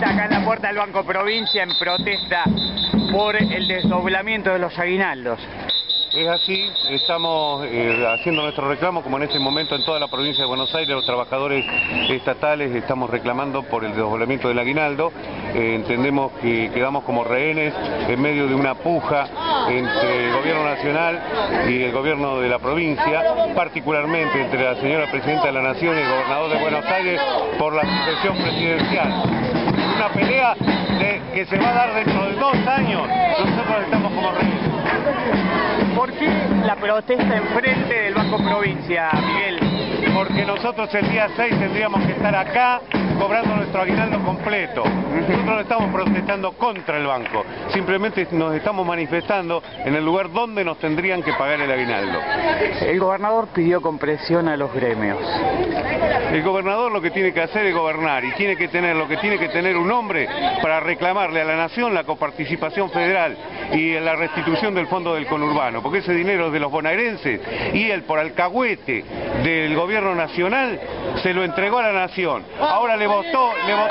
moviliza acá en la puerta del Banco Provincia en protesta por el desdoblamiento de los aguinaldos. Es así, estamos haciendo nuestro reclamo, como en este momento en toda la provincia de Buenos Aires, los trabajadores estatales estamos reclamando por el desdoblamiento del aguinaldo. Entendemos que quedamos como rehenes en medio de una puja entre el gobierno nacional y el gobierno de la provincia, particularmente entre la señora Presidenta de la Nación y el gobernador de Buenos Aires por la sucesión presidencial. Una pelea que se va a dar dentro de 2 años, nosotros estamos como rehenes. ¿Por qué la protesta enfrente del Banco Provincia, Miguel? Porque nosotros el día 6 tendríamos que estar acá cobrando nuestro aguinaldo completo. Nosotros no estamos protestando contra el banco, simplemente nos estamos manifestando en el lugar donde nos tendrían que pagar el aguinaldo. El gobernador pidió compresión a los gremios. El gobernador lo que tiene que hacer es gobernar y tiene que tener lo que tiene que tener un hombre para reclamarle a la nación la coparticipación federal y la restitución del fondo del conurbano, porque ese dinero es de los bonaerenses y él por alcahuete del gobierno nacional se lo entregó a la nación. Ahora le votó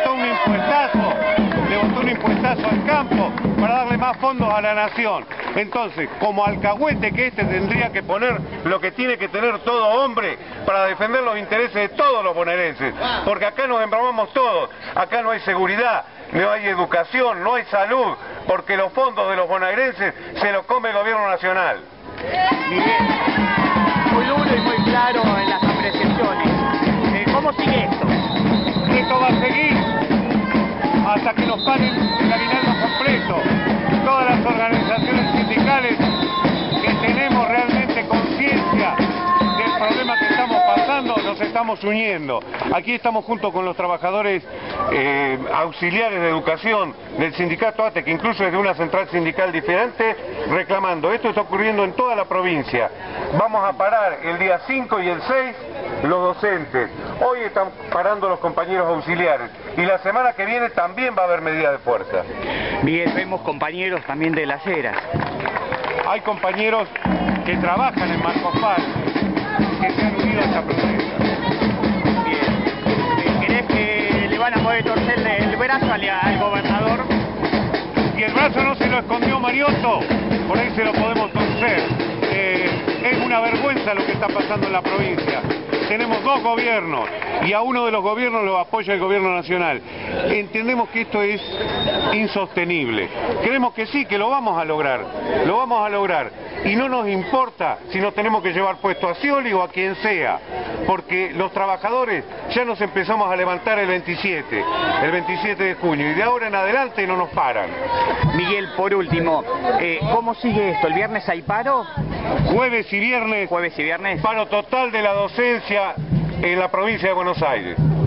un impuestazo al campo para darle más fondos a la nación. Entonces, como alcahuete que tendría que poner lo que tiene que tener todo hombre para defender los intereses de todos los bonaerenses, porque acá nos embromamos todos, acá no hay seguridad, no hay educación, no hay salud, porque los fondos de los bonaerenses se los come el gobierno nacional. Miguel, muy duro y muy claro en las apreciaciones. ¿Cómo sigue esto? Esto va a seguir hasta que nos paguen el aguinaldo completo. Todas las organizaciones sindicales que tenemos realmente conciencia del problema que estamos pasando, nos estamos uniendo. Aquí estamos junto con los trabajadores auxiliares de educación del sindicato ATE, que incluso es de una central sindical diferente, reclamando. Esto está ocurriendo en toda la provincia. Vamos a parar el día 5 y el 6 los docentes. Hoy están parando los compañeros auxiliares y la semana que viene también va a haber medida de fuerza. Miguel, vemos compañeros también de las Heras. Hay compañeros que trabajan en Marcopal que se han unido a esta protesta. Bien. ¿Crees que le van a poder torcer el brazo al gobernador? Si el brazo no se lo escondió Mariotto, por ahí se lo podemos torcer. Es una vergüenza lo que está pasando en la provincia. Tenemos 2 gobiernos y a uno de los gobiernos lo apoya el gobierno nacional. Entendemos que esto es insostenible. Creemos que sí, que lo vamos a lograr. Y no nos importa si nos tenemos que llevar puesto a Scioli o a quien sea, porque los trabajadores ya nos empezamos a levantar el 27 de junio, y de ahora en adelante no nos paran. Miguel, por último, ¿cómo sigue esto? ¿El viernes hay paro? Jueves y viernes, ¿Jueves y viernes? paro total de la docencia en la provincia de Buenos Aires.